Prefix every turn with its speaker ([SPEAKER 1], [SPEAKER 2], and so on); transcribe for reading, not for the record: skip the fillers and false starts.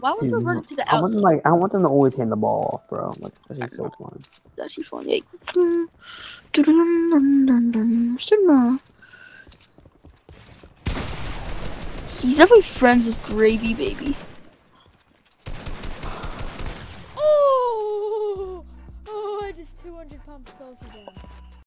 [SPEAKER 1] Why would you run into the
[SPEAKER 2] I want
[SPEAKER 1] outside?
[SPEAKER 2] them I want them to always hand the ball off, bro. Like that's just so fun.
[SPEAKER 1] That's actually funny. He's definitely friends with Gravy Baby.
[SPEAKER 3] Oh, I just 200 pumped both of them.